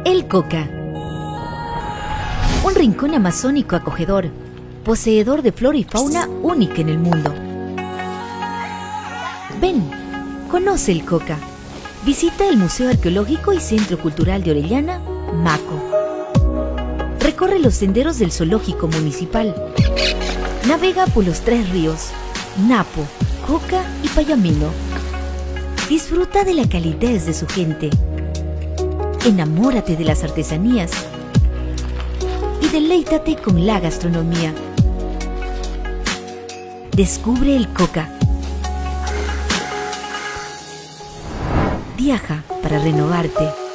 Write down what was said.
El Coca. Un rincón amazónico acogedor, poseedor de flora y fauna única en el mundo. Ven, conoce el Coca. Visita el Museo Arqueológico y Centro Cultural de Orellana, Maco. Recorre los senderos del Zoológico Municipal. Navega por los 3 ríos, Napo, Coca y Payamino. Disfruta de la calidez de su gente. Enamórate de las artesanías y deleítate con la gastronomía. Descubre el Coca. Viaja para renovarte.